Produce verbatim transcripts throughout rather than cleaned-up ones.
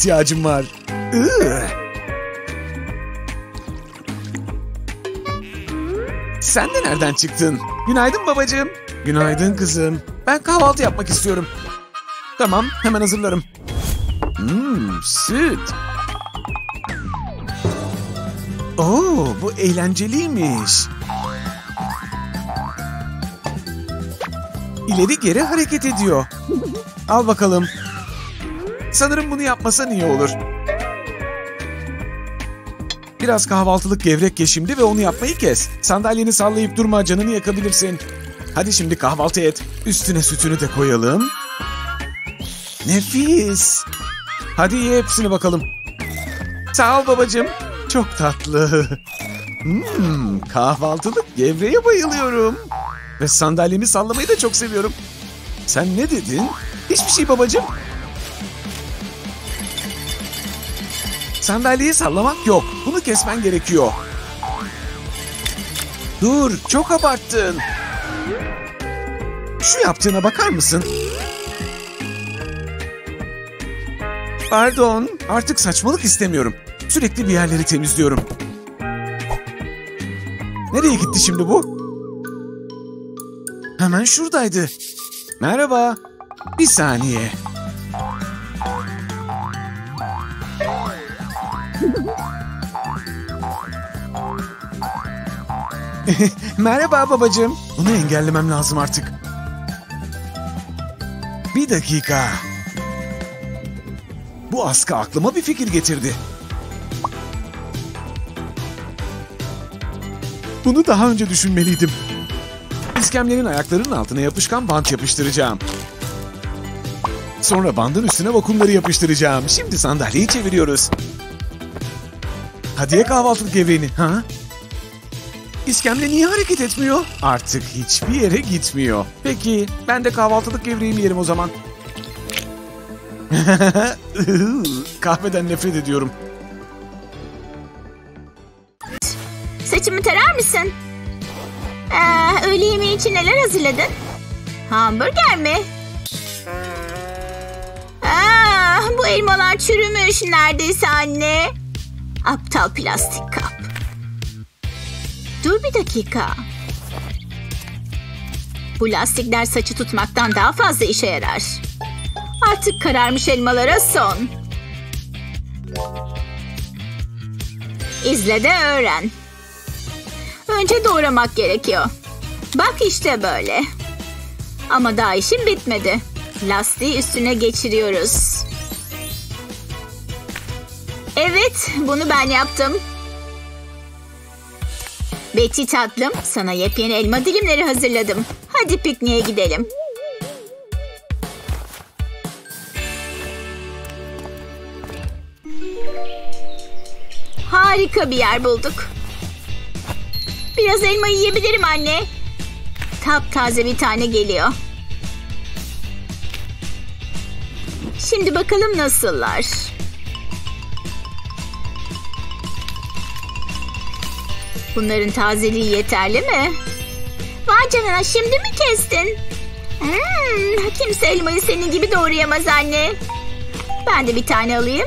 ihtiyacım var. Iı. Sen de nereden çıktın? Günaydın babacığım. Günaydın kızım. Ben kahvaltı yapmak istiyorum. Tamam, hemen hazırlarım. Hmm, süt. Oo, bu eğlenceliymiş. İleri geri hareket ediyor. Al bakalım. Sanırım bunu yapmasan iyi olur. Biraz kahvaltılık gevrek ye şimdi ve onu yapmayı kes. Sandalyeni sallayıp durma, canını yakabilirsin. Hadi şimdi kahvaltı et. Üstüne sütünü de koyalım. Nefis. Hadi ye hepsini bakalım. Sağ ol babacığım. Çok tatlı. Hmm, kahvaltılık gevreğe bayılıyorum. Ve sandalyemi sallamayı da çok seviyorum. Sen ne dedin? Hiçbir şey babacığım. Sandalyeyi sallamak yok. Bunu kesmen gerekiyor. Dur, çok abarttın. Şu yaptığına bakar mısın? Pardon, artık saçmalık istemiyorum. Sürekli bir yerleri temizliyorum. Nereye gitti şimdi bu? Hemen şuradaydı. Merhaba. Bir saniye. Merhaba babacığım. Bunu engellemem lazım artık. Bir dakika. Bu askı aklıma bir fikir getirdi. Bunu daha önce düşünmeliydim. İskemlenin ayaklarının altına yapışkan bant yapıştıracağım. Sonra bandın üstüne vakumları yapıştıracağım. Şimdi sandalyeyi çeviriyoruz. Hadi ye kahvaltılık gevreğini. Ha? İskemle niye hareket etmiyor? Artık hiçbir yere gitmiyor. Peki, ben de kahvaltılık gevreğimi yerim o zaman. Kahveden nefret ediyorum. Saçımı tarar mısın? Ee, öğle yemeği için neler hazırladın? Hamburger mi? Aa, bu elmalar çürümüş neredeyse anne. Aptal plastik kap. Dur bir dakika. Bu lastikler saçı tutmaktan daha fazla işe yarar. Artık kararmış elmalara son. İzle de öğren. Önce doğramak gerekiyor. Bak işte böyle. Ama daha işim bitmedi. Lastiği üstüne geçiriyoruz. Evet, bunu ben yaptım. Betty tatlım, sana yepyeni elma dilimleri hazırladım. Hadi pikniğe gidelim. Harika bir yer bulduk. Biraz elma yiyebilirim anne. Taptaze bir tane geliyor. Şimdi bakalım nasıllar. Bunların tazeliği yeterli mi? Vay canına, şimdi mi kestin? Hmm, kimse elmayı senin gibi doğrayamaz anne. Ben de bir tane alayım.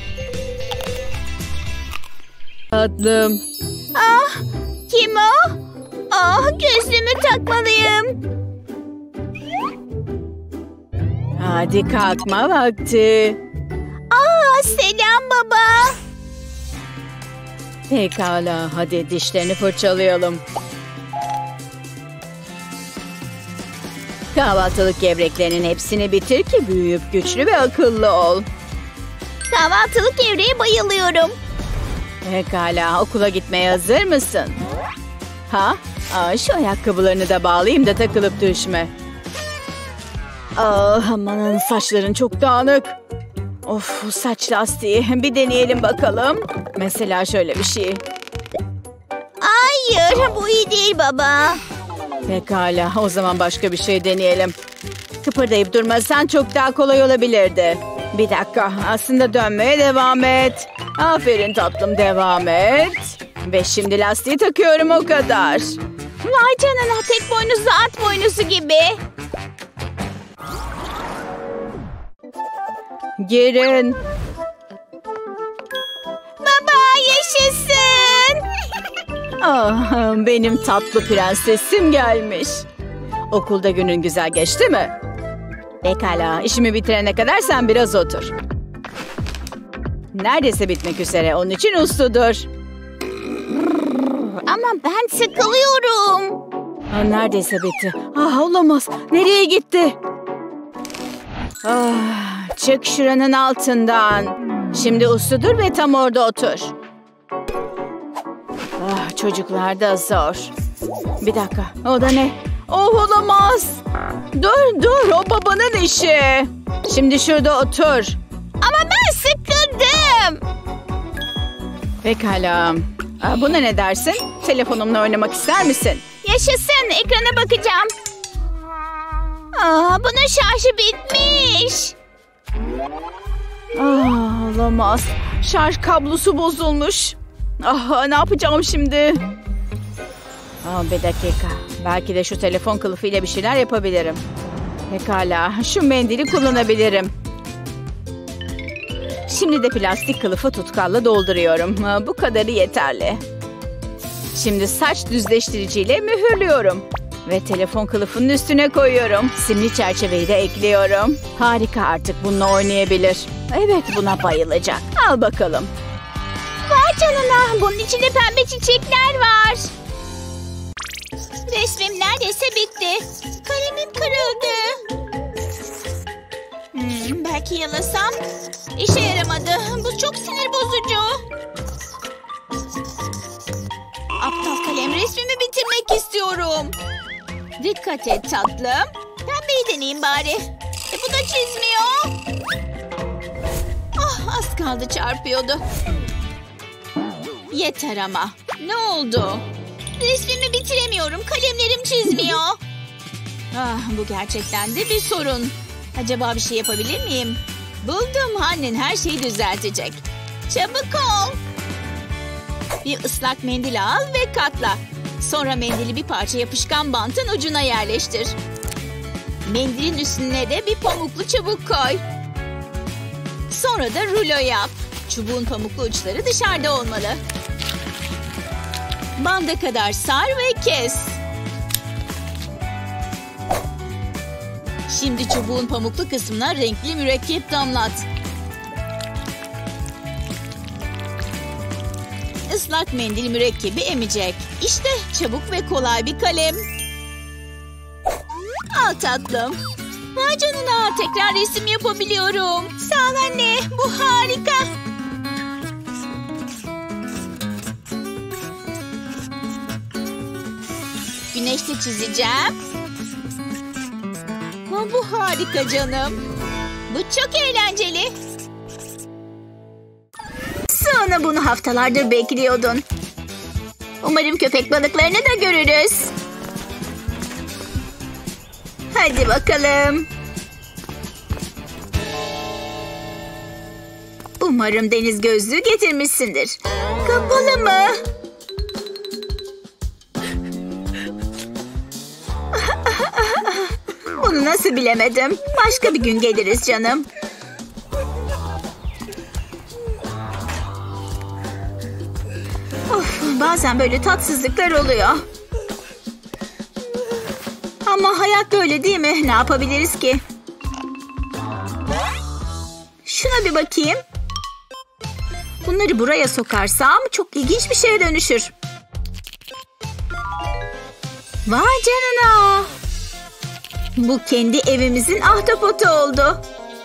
Tatlım. Ah, kim o? Ah, gözlüğümü takmalıyım. Hadi kalkma vakti. Aa, selam baba. Pekala, hadi dişlerini fırçalayalım. Kahvaltılık gevreklerinin hepsini bitir ki büyüyüp güçlü ve akıllı ol. Kahvaltılık gevreğe bayılıyorum. Pekala, okula gitmeye hazır mısın? Ha? Aa, şu ayakkabılarını da bağlayayım da takılıp düşme. Aa, amanın, saçların çok dağınık. Of, saç lastiği. Bir deneyelim bakalım. Mesela şöyle bir şey. Hayır, bu iyi değil baba. Pekala, o zaman başka bir şey deneyelim. Kıpırdayıp durmasan çok daha kolay olabilirdi. Bir dakika, aslında dönmeye devam et. Aferin tatlım, devam et. Ve şimdi lastiği takıyorum, o kadar. Vay canına, tek boynuzlu at boynuzu gibi. Girin. Ah, benim tatlı prensesim gelmiş. Okulda günün güzel geçti mi? Pekala, işimi bitirene kadar sen biraz otur. Neredeyse bitmek üzere, onun için usludur. Ama ben sıkılıyorum. Ah, neredeyse bitti. Ah, olamaz. Nereye gitti? Ah, çık şuranın altından. Şimdi usludur ve tam orada otur. Ah, çocuklar da zor. Bir dakika, o da ne? Oh, olamaz. Dur dur, o babanın işi. Şimdi şurada otur. Ama ben sıkıldım. Pekala. Ah, buna ne dersin? Telefonumla oynamak ister misin? Yaşasın, ekrana bakacağım. Aa, bunun şarjı bitmiş. Ah, olamaz. Şarj kablosu bozulmuş. Ah, ne yapacağım şimdi? Ah, bir dakika. Belki de şu telefon kılıfıyla bir şeyler yapabilirim. Pekala, şu mendili kullanabilirim. Şimdi de plastik kılıfı tutkalla dolduruyorum. Ah, bu kadarı yeterli. Şimdi saç düzleştiriciyle mühürlüyorum. Ve telefon kılıfının üstüne koyuyorum. Simli çerçeveyi de ekliyorum. Harika, artık bununla oynayabilir. Evet, buna bayılacak. Al bakalım. Vay canına, bunun içinde pembe çiçekler var. Resmim neredeyse bitti. Kalemim kırıldı. Hmm, belki yalasam. İşe yaramadı. Bu çok sinir bozucu. Aptal kalem, resmimi bitirmek istiyorum. Dikkat et tatlım. Pembeyi deneyeyim bari. E, bu da çizmiyor. Ah, az kaldı çarpıyordu. Yeter ama. Ne oldu? Resmimi bitiremiyorum. Kalemlerim çizmiyor. Ah, bu gerçekten de bir sorun. Acaba bir şey yapabilir miyim? Buldum. Annen her şeyi düzeltecek. Çabuk ol. Bir ıslak mendil al ve katla. Sonra mendili bir parça yapışkan bantın ucuna yerleştir. Mendilin üstüne de bir pamuklu çubuk koy. Sonra da rulo yap. Çubuğun pamuklu uçları dışarıda olmalı. Banda kadar sar ve kes. Şimdi çubuğun pamuklu kısmına renkli mürekkep damlat. Islak mendil mürekkebi emecek. İşte çabuk ve kolay bir kalem. Al tatlım. Vay canına, tekrar resim yapabiliyorum. Sağ ol anne, bu harika. Güneşte çizeceğim. Ha, bu harika canım. Bu çok eğlenceli. Sonra bunu haftalardır bekliyordun. Umarım köpek balıklarını da görürüz. Hadi bakalım. Umarım deniz gözlüğü getirmişsindir. Kapalı mı? Bunu nasıl bilemedim? Başka bir gün geliriz canım. Of, bazen böyle tatsızlıklar oluyor. Ama hayat böyle değil mi? Ne yapabiliriz ki? Şuna bir bakayım. Bunları buraya sokarsam çok ilginç bir şeye dönüşür. Vay canına. Bu kendi evimizin ahtapotu oldu.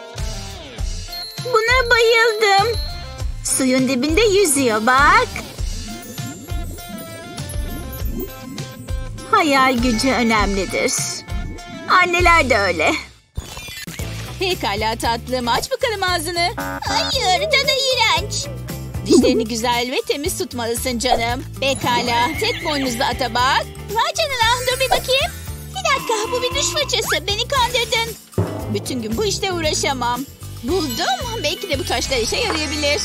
Buna bayıldım. Suyun dibinde yüzüyor bak. Hayal gücü önemlidir. Anneler de öyle. Pekala tatlım, aç bakalım ağzını. Hayır, tadı iğrenç. Dişlerini güzel ve temiz tutmalısın canım. Pekala, tek boynuzlu ata bak. Vay canına, dur bir bakayım. Bir dakika, bu bir diş fırçası. Beni kandırdın. Bütün gün bu işte uğraşamam. Buldum. Belki de bu taşlar işe yarayabilir.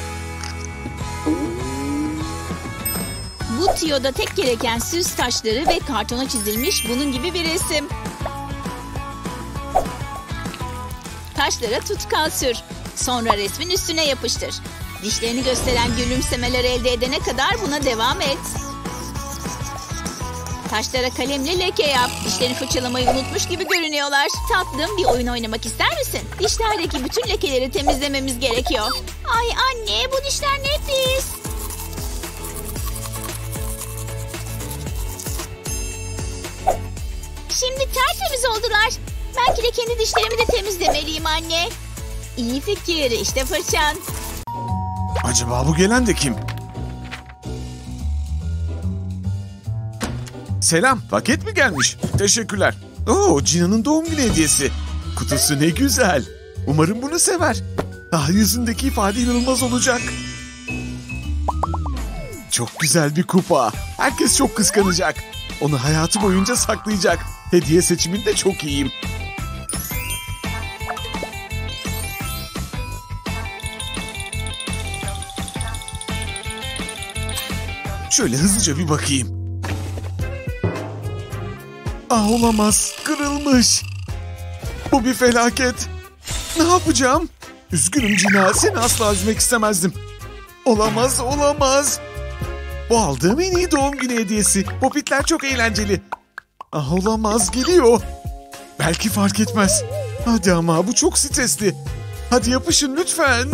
Bu tiyoda tek gereken süs taşları ve kartona çizilmiş bunun gibi bir resim. Taşlara tutkal sür. Sonra resmin üstüne yapıştır. Dişlerini gösteren gülümsemeler elde edene kadar buna devam et. Taşlara kalemle leke yap. Dişlerini fırçalamayı unutmuş gibi görünüyorlar. Tatlım, bir oyun oynamak ister misin? Dişlerdeki bütün lekeleri temizlememiz gerekiyor. Ay anne, bu dişler ne pis. Şimdi tertemiz oldular. Belki de kendi dişlerimi de temizlemeliyim anne. İyi fikir, işte fırçan. Acaba bu gelen de kim? Selam, paket mi gelmiş? Teşekkürler. Oo, Cina'nın doğum günü hediyesi. Kutusu ne güzel. Umarım bunu sever. Ah, yüzündeki ifade inanılmaz olacak. Çok güzel bir kupa. Herkes çok kıskanacak. Onu hayatı boyunca saklayacak. Hediye seçiminde çok iyiyim. Şöyle hızlıca bir bakayım. Ah, olamaz. Kırılmış. Bu bir felaket. Ne yapacağım? Üzgünüm Cina. Seni asla üzmek istemezdim. Olamaz, olamaz. Bu aldığım en iyi doğum günü hediyesi. Popitler çok eğlenceli. Ah, olamaz, geliyor. Belki fark etmez. Hadi ama, bu çok stresli. Hadi yapışın lütfen.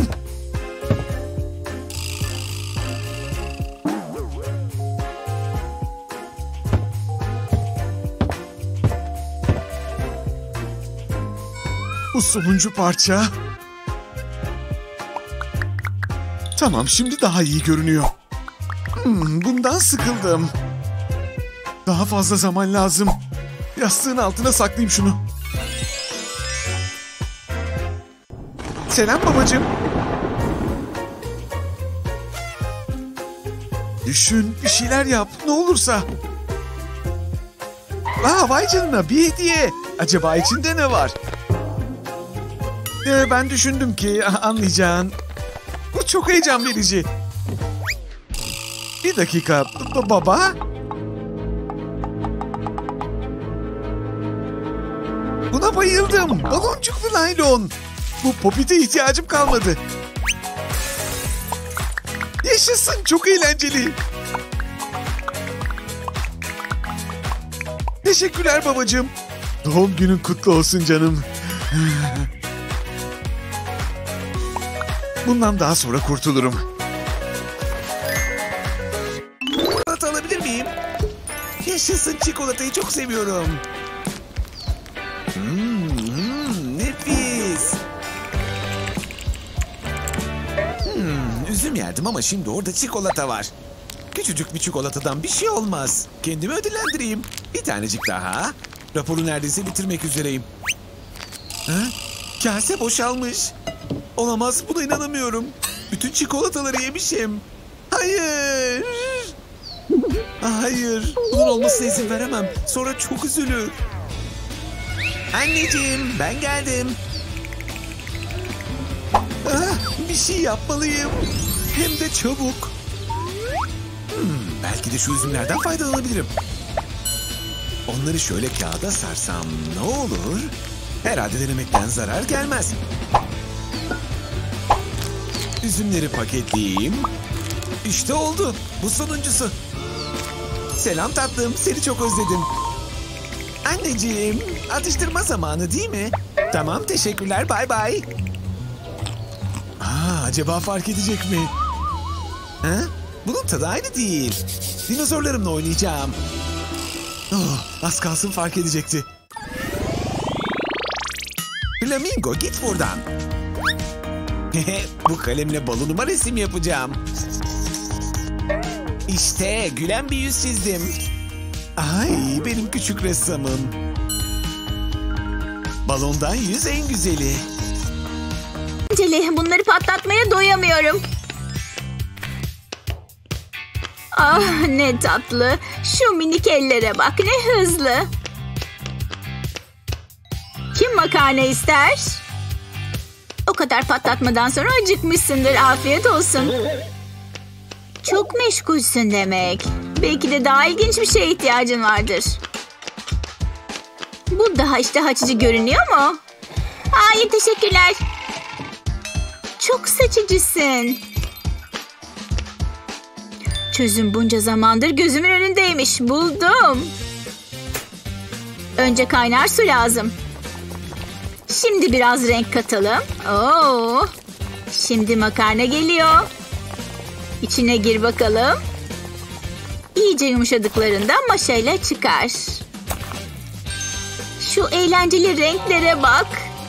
Bu sonuncu parça. Tamam, şimdi daha iyi görünüyor. Hmm, bundan sıkıldım. Daha fazla zaman lazım. Yastığın altına saklayayım şunu. Selam babacığım. Düşün, bir şeyler yap, ne olursa. Aa, vay canına, bir hediye. Acaba içinde ne var? Ee, ben düşündüm ki anlayacağın. Bu çok heyecan verici. Bir dakika, b- baba. Buna bayıldım. Baloncuklu naylon. Bu popite ihtiyacım kalmadı. Yaşasın, çok eğlenceli. Teşekkürler babacığım. Doğum günün kutlu olsun canım. Bundan daha sonra kurtulurum. Çikolata alabilir miyim? Yaşasın, çikolatayı çok seviyorum. Hmm, hmm, nefis. Hmm, üzüm yerdim ama şimdi orada çikolata var. Küçücük bir çikolatadan bir şey olmaz. Kendimi ödüllendireyim. Bir tanecik daha. Raporu neredeyse bitirmek üzereyim. Ha? Kase boşalmış. Olamaz, buna inanamıyorum. Bütün çikolataları yemişim. Hayır. Hayır. Bunun olmasına izin veremem. Sonra çok üzülür. Anneciğim, ben geldim. Ah, bir şey yapmalıyım. Hem de çabuk. Hmm, belki de şu üzümlerden faydalanabilirim. Onları şöyle kağıda sarsam ne olur? Herhalde denemekten zarar gelmez. Üzümleri paketleyeyim. İşte oldu. Bu sonuncusu. Selam tatlım. Seni çok özledim. Anneciğim, atıştırma zamanı değil mi? Tamam, teşekkürler. Bay bay. Aa, acaba fark edecek mi? Ha? Bunun tadı aynı değil. Dinozorlarımla oynayacağım. Oh, az kalsın fark edecekti. Flamingo, git buradan. Bu kalemle balonuma resim yapacağım. İşte gülen bir yüz çizdim. Ay, benim küçük ressamım. Balondan yüz en güzeli. Celi, bunları patlatmaya doyamıyorum. Ah, ne tatlı. Şu minik ellere bak, ne hızlı. Kim makarna ister? O kadar patlatmadan sonra acıkmışsındır. Afiyet olsun. Çok meşgulsün demek. Belki de daha ilginç bir şeye ihtiyacın vardır. Bu daha iştah açıcı görünüyor mu? Hayır, teşekkürler. Çok seçicisin. Çözüm bunca zamandır gözümün önündeymiş. Buldum. Önce kaynar su lazım. Şimdi biraz renk katalım. Oo. Şimdi makarna geliyor. İçine gir bakalım. İyice yumuşadıklarında maşayla çıkar. Şu eğlenceli renklere bak.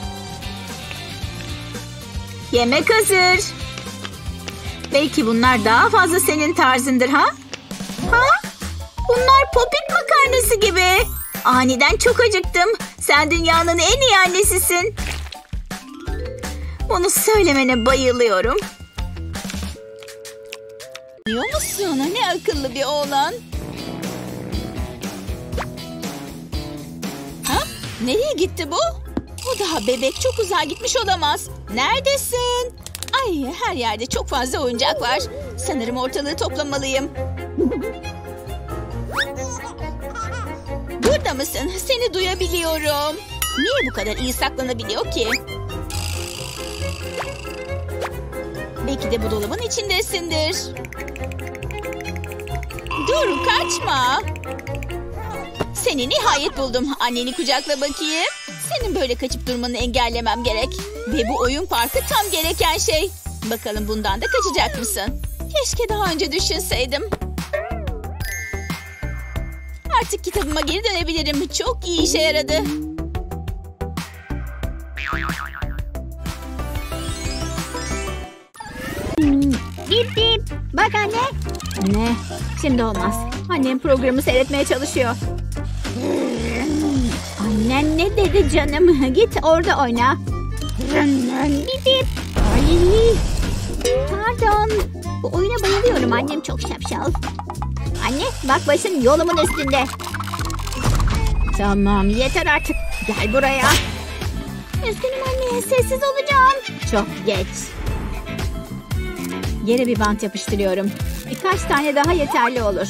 Yemek hazır. Belki bunlar daha fazla senin tarzındır ha? Ha? Bunlar popit makarnası gibi. Aniden çok acıktım. Sen dünyanın en iyi annesisin. Bunu söylemene bayılıyorum. Biliyor musun? Ne akıllı bir oğlan. Ha? Nereye gitti bu? O daha bebek, çok uzağa gitmiş olamaz. Neredesin? Ay, her yerde çok fazla oyuncak var. Sanırım ortalığı toplamalıyım. Burada mısın? Seni duyabiliyorum. Niye bu kadar iyi saklanabiliyor ki? Belki de bu dolabın içindesindir. Dur, kaçma. Seni nihayet buldum. Anneni kucakla bakayım. Senin böyle kaçıp durmanı engellemem gerek. Ve bu oyun parkı tam gereken şey. Bakalım bundan da kaçacak mısın? Keşke daha önce düşünseydim. Artık kitabıma geri dönebilirim. Çok iyi işe yaradı. Hmm, bip bip. Bak anne. Ne? Şimdi olmaz. Annem programı seyretmeye çalışıyor. Annen ne dedi canım? Git orada oyna. Bip bip. Ay. Pardon. Bu oyuna bayılıyorum. Annem çok şapşal. Anne bak başın yolumun üstünde. Tamam yeter artık. Gel buraya. Üzgünüm anne, sessiz olacağım. Çok geç. Yere bir bant yapıştırıyorum. Birkaç tane daha yeterli olur.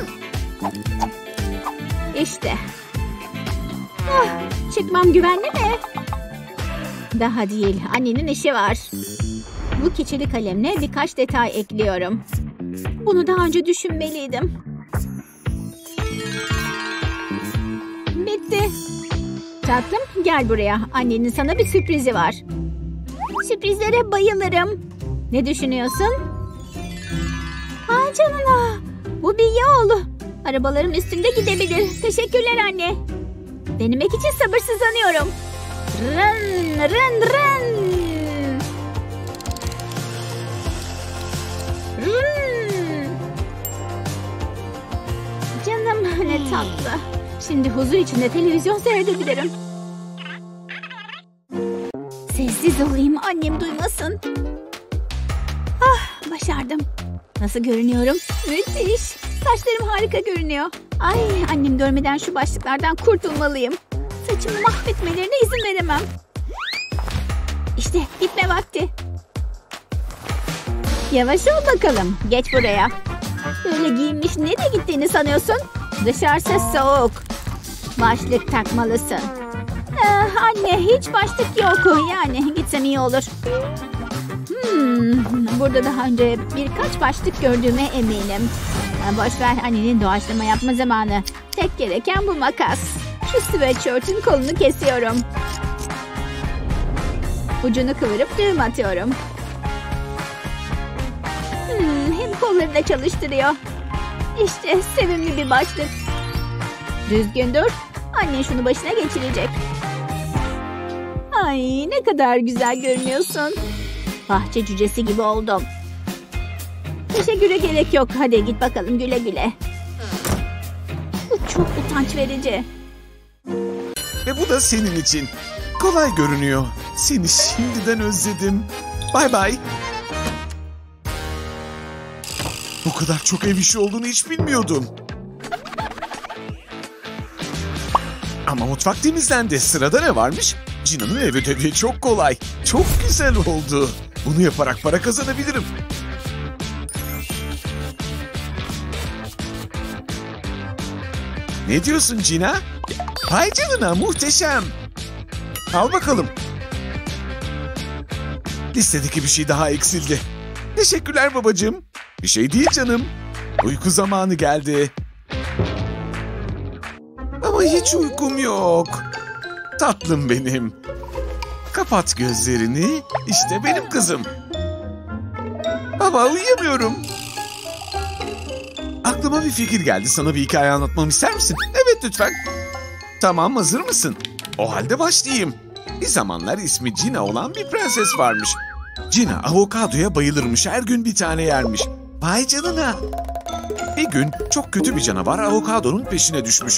İşte. Ah, çıkmam güvenli mi? Daha değil. Annenin işi var. Bu keçeli kalemle birkaç detay ekliyorum. Bunu daha önce düşünmeliydim. Bitti. Tatlım gel buraya. Annenin sana bir sürprizi var. Sürprizlere bayılırım. Ne düşünüyorsun? Ay canına. Bu bir yol. Arabaların üstünde gidebilir. Teşekkürler anne. Denemek için sabırsızlanıyorum. Rın rın rın. Rın. Canım ne tatlı. Şimdi huzur içinde televizyon seyredebilirim. Sessiz olayım, annem duymasın. Ah, başardım. Nasıl görünüyorum? Müthiş. Saçlarım harika görünüyor. Ay, annem görmeden şu başlıklardan kurtulmalıyım. Saçımı mahvetmelerine izin veremem. İşte gitme vakti. Yavaş ol bakalım. Geç buraya. Böyle giyinmiş nereye gittiğini sanıyorsun? Dışarısı soğuk. Başlık takmalısın. Ah, anne hiç başlık yok. Yani gitsem iyi olur. Hmm, burada daha önce birkaç başlık gördüğüme eminim. Boş ver, annenin doğaçlama yapma zamanı. Tek gereken bu makas. Şu sweatshirt'ün kolunu kesiyorum. Ucunu kıvırıp düğüm atıyorum. Hmm, hem kollarını da çalıştırıyor. İşte sevimli bir başlık. Düzgün dur. Annen şunu başına geçirecek. Ay ne kadar güzel görünüyorsun. Bahçe cücesi gibi oldum. Teşekküre gerek yok. Hadi git bakalım güle güle. Bu çok utanç verici. Ve bu da senin için. Kolay görünüyor. Seni şimdiden özledim. Bay bay. Bu kadar çok ev işi olduğunu hiç bilmiyordum. Ama mutfak temizlendi. Sırada ne varmış? Cina'nın ev ödevi çok kolay. Çok güzel oldu. Bunu yaparak para kazanabilirim. Ne diyorsun Cina? Hay canına, muhteşem. Al bakalım. Listedeki bir şey daha eksildi. Teşekkürler babacığım. Bir şey değil canım. Uyku zamanı geldi. Ama Ama hiç uykum yok. Tatlım benim. Kapat gözlerini. İşte benim kızım. Baba uyuyamıyorum. Aklıma bir fikir geldi. Sana bir hikaye anlatmamı ister misin? Evet lütfen. Tamam, hazır mısın? O halde başlayayım. Bir zamanlar ismi Gina olan bir prenses varmış. Gina avokadoya bayılırmış. Her gün bir tane yermiş. Vay canına. Bir gün çok kötü bir canavar avokadonun peşine düşmüş.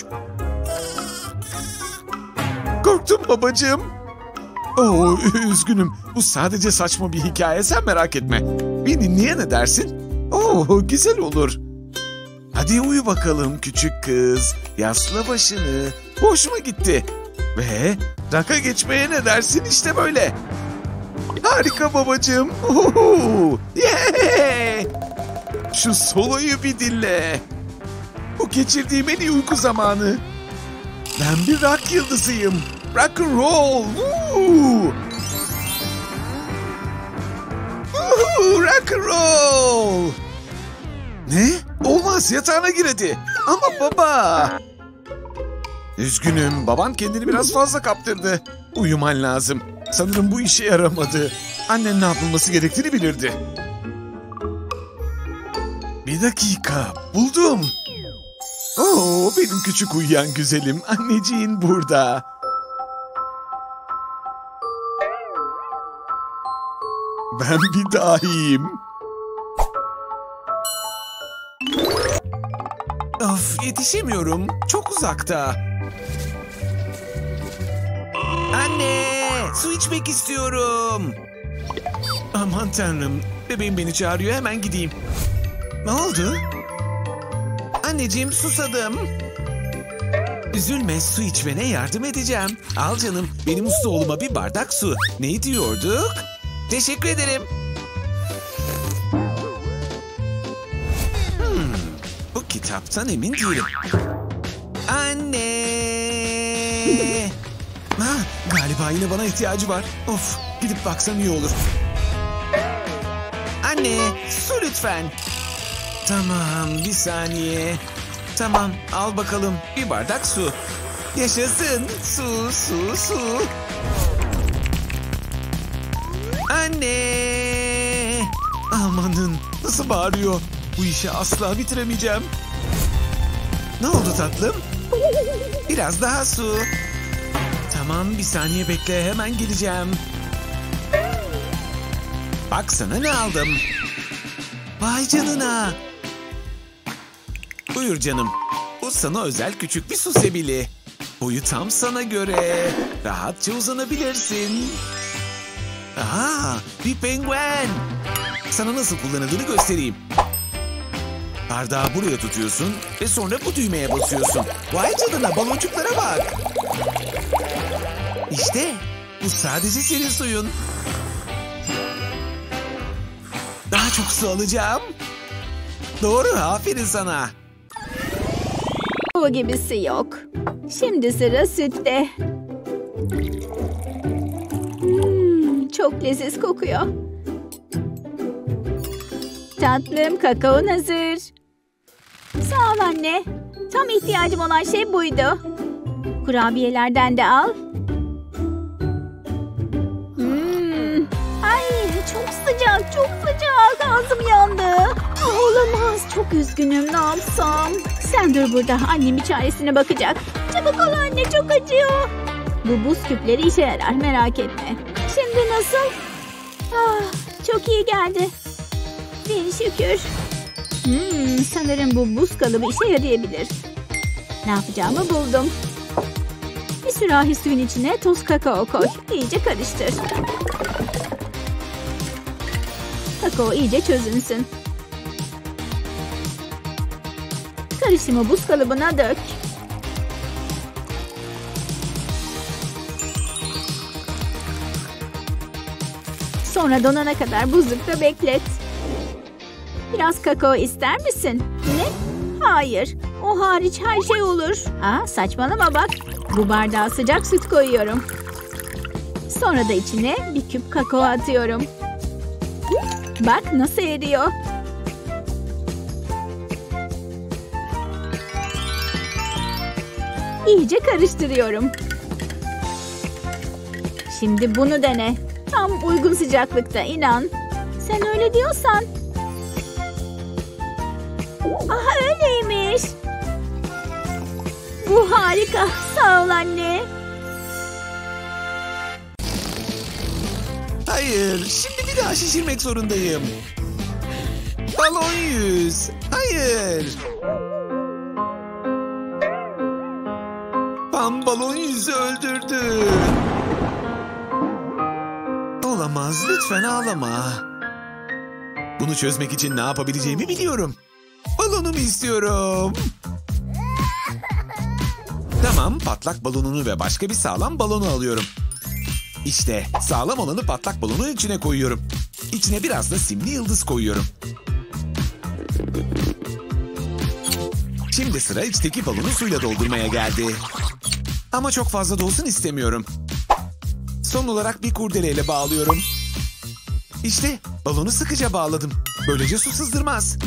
Korktum babacığım. Oo, üzgünüm. Bu sadece saçma bir hikaye, sen merak etme. Bir dinleye ne dersin? Oo, güzel olur. Hadi uyu bakalım küçük kız. Yasla başını. Hoşuma gitti. Ve raka geçmeye ne dersin, işte böyle. Harika babacığım. Oo, yeah! Şu soloyu bir dinle. Bu geçirdiğim en iyi uyku zamanı. Ben bir rock yıldızıyım. Rock and roll. Woo! Woo, rock and roll. Ne? Olmaz, yatağına gir hadi. Ama baba. Üzgünüm, baban kendini biraz fazla kaptırdı. Uyuman lazım. Sanırım bu işe yaramadı. Annen ne yapılması gerektiğini bilirdi. Bir dakika, buldum. Oo, benim küçük uyuyan güzelim. Anneciğin burada. Ben bir dahiyim. Of, yetişemiyorum. Çok uzakta. Anne, su içmek istiyorum. Aman tanrım, bebeğim beni çağırıyor, hemen gideyim. Ne oldu? Anneciğim, susadım. Üzülme, su içmene yardım edeceğim. Al canım, benim uslu oğluma bir bardak su. Ne diyorduk? Teşekkür ederim. Hmm, bu kitaptan emin değilim. Anne! Ha, galiba yine bana ihtiyacı var. Of, gidip baksam iyi olur. Anne, su lütfen. Tamam, bir saniye. Tamam, al bakalım bir bardak su. Yaşasın, su, su, su. Anne! Amanın, nasıl bağırıyor? Bu işi asla bitiremeyeceğim. Ne oldu tatlım? Biraz daha su. Tamam, bir saniye bekle, hemen geleceğim. Bak sana ne aldım. Vay canına. Buyur canım. Bu sana özel küçük bir su sebili. Boyu tam sana göre. Rahatça uzanabilirsin. Aa, bir penguen. Sana nasıl kullanıldığını göstereyim. Bardağı buraya tutuyorsun ve sonra bu düğmeye basıyorsun. Vay canına, baloncuklara bak. İşte bu sadece senin suyun. Daha çok su alacağım. Doğru, aferin sana. Bu gibisi yok. Şimdi sıra sütte. Hmm, çok leziz kokuyor. Tatlım, kakaon hazır. Sağ ol anne. Tam ihtiyacım olan şey buydu. Kurabiyelerden de al. Hmm. Ay, çok sıcak, çok sıcak. Ağzım yandı. Olamaz, çok üzgünüm. Ne yapsam? Sen dur burada. Annem bir çaresine bakacak. Çabuk ol anne, çok acıyor. Bu buz küpleri işe yarar, merak etme. Şimdi nasıl? Ah, çok iyi geldi. Bin şükür. Hmm, sanırım bu buz kalıbı işe yarayabilir. Ne yapacağımı buldum. Bir sürahi suyun içine toz kakao koy. İyice karıştır. Kakao iyice çözünsün. Karışımı buz kalıbına dök. Sonra donana kadar buzlukta beklet. Biraz kakao ister misin? Ne? Hayır. O hariç her şey olur. Aa, saçmalama bak. Bu bardağa sıcak süt koyuyorum. Sonra da içine bir küp kakao atıyorum. Bak nasıl eriyor. İyice karıştırıyorum. Şimdi bunu dene. Tam uygun sıcaklıkta, inan. Sen öyle diyorsan. Aha, öyleymiş. Bu harika. Sağ ol anne. Hayır, şimdi bir daha şişirmek zorundayım. Balon yüz. Hayır. Pam balon yüzü öldürdü. Olamaz, lütfen ağlama. Bunu çözmek için ne yapabileceğimi biliyorum. Balonumu istiyorum. Tamam, patlak balonunu ve başka bir sağlam balonu alıyorum. İşte sağlam olanı patlak balonun içine koyuyorum. İçine biraz da simli yıldız koyuyorum. Şimdi sıra içteki balonu suyla doldurmaya geldi. Ama çok fazla dolsun istemiyorum. Son olarak bir kurdeleyle bağlıyorum. İşte balonu sıkıca bağladım. Böylece su sızdırmaz.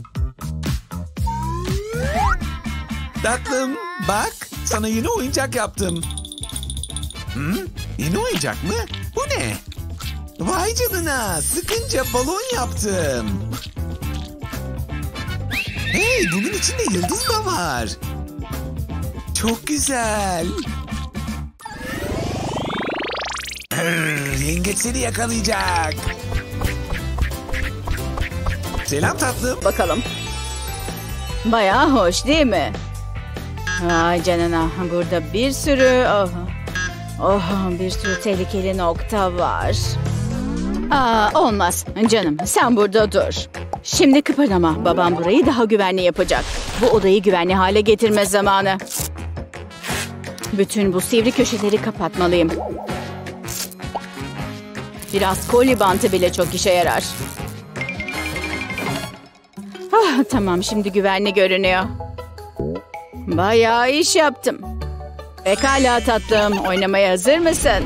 Tatlım, bak, sana yeni oyuncak yaptım. Hı? Yeni oyuncak mı? Bu ne? Vay canına, sıkınca balon yaptım. Hey, bunun içinde yıldız da var. Çok güzel. Hırr, yengeç seni yakalayacak. Selam tatlım. Bakalım. Bayağı hoş değil mi? Ay canına, burada bir sürü... Oh, oh, bir sürü tehlikeli nokta var. Aa, olmaz. Canım, sen burada dur. Şimdi kıpırdama. Babam burayı daha güvenli yapacak. Bu odayı güvenli hale getirme zamanı. Bütün bu sivri köşeleri kapatmalıyım. Biraz koli bantı bile çok işe yarar. Ah, tamam, şimdi güvenli görünüyor. Bayağı iş yaptım. Pekala tatlım, oynamaya hazır mısın?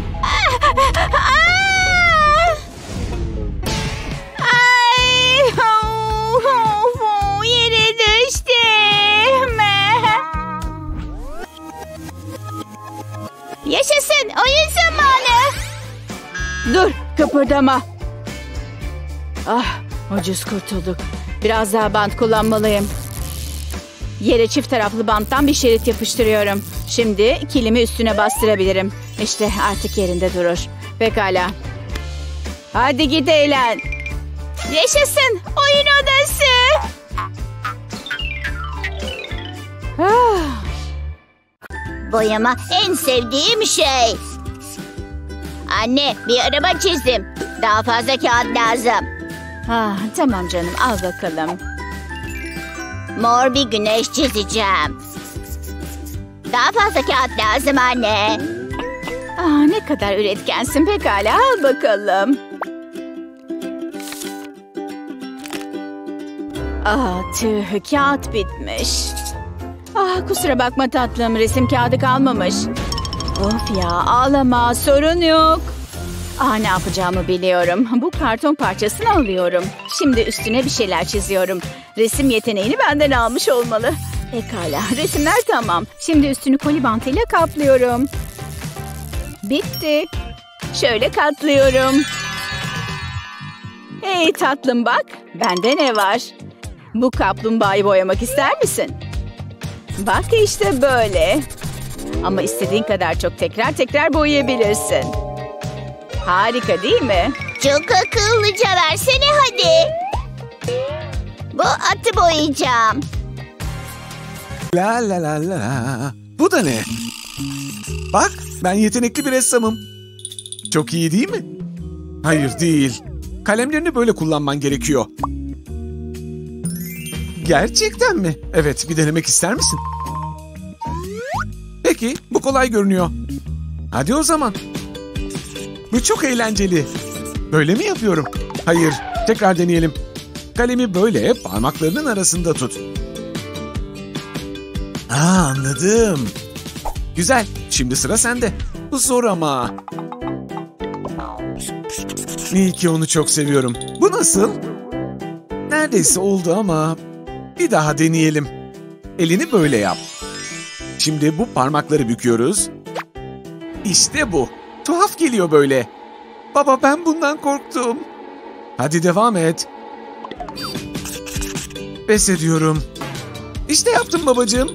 Ay, of, of, yere düştüm. Yaşasın, oyun zamanı. Dur, kıpırdama. Ah, ucuz kurtulduk. Biraz daha bant kullanmalıyım. Yere çift taraflı banttan bir şerit yapıştırıyorum. Şimdi kilimi üstüne bastırabilirim. İşte artık yerinde durur. Pekala. Hadi git eğlen. Yaşasın, oyun odası. Ah, Boyama en sevdiğim şey. Anne, bir araba çizdim. Daha fazla kağıt lazım. ah, tamam canım, al bakalım. Mor bir güneş çizeceğim. Daha fazla kağıt lazım anne. Ah, ne kadar üretkensin. Pekala, al bakalım. Ah, tüh, kağıt bitmiş. Ah, kusura bakma tatlım, resim kağıdı kalmamış. Of ya, ağlama, sorun yok. Ah, ne yapacağımı biliyorum. Bu karton parçasını alıyorum. Şimdi üstüne bir şeyler çiziyorum. Resim yeteneğini benden almış olmalı. Pekala, resimler tamam. Şimdi üstünü koli bantıyla kaplıyorum. Bitti. Şöyle katlıyorum. Hey tatlım bak, bende ne var? Bu kaplumbağayı boyamak ister misin? Bak işte böyle. Ama istediğin kadar çok tekrar tekrar boyayabilirsin. Harika değil mi? Çok akıllıca, versene hadi. Bu atı boyayacağım. La la la la la. Bu da ne? Bak, ben yetenekli bir ressamım. Çok iyi değil mi? Hayır değil. Kalemlerini böyle kullanman gerekiyor. Gerçekten mi? Evet, bir denemek ister misin? Peki, bu kolay görünüyor. Hadi o zaman. Bu çok eğlenceli. Böyle mi yapıyorum? Hayır, tekrar deneyelim. Kalemi böyle parmaklarının arasında tut. Aa, anladım. Güzel, şimdi sıra sende. Bu zor ama. İyi ki onu çok seviyorum. Bu nasıl? Neredeyse oldu ama bir daha deneyelim. Elini böyle yap. Şimdi bu parmakları büküyoruz. İşte bu. Tuhaf geliyor böyle. Baba ben bundan korktum. Hadi devam et. Pes ediyorum. İşte yaptım babacığım.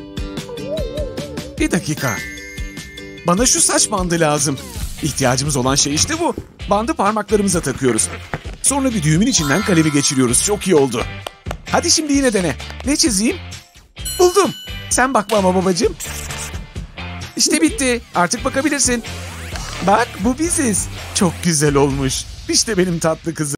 Bir dakika. Bana şu saç bandı lazım. İhtiyacımız olan şey işte bu. Bandı parmaklarımıza takıyoruz. Sonra bir düğümün içinden kalemi geçiriyoruz. Çok iyi oldu. Hadi şimdi yine dene. Ne çizeyim? Buldum. Sen bakma ama babacığım. İşte bitti. Artık bakabilirsin. Bak bu biziz. Çok güzel olmuş. İşte benim tatlı kızım.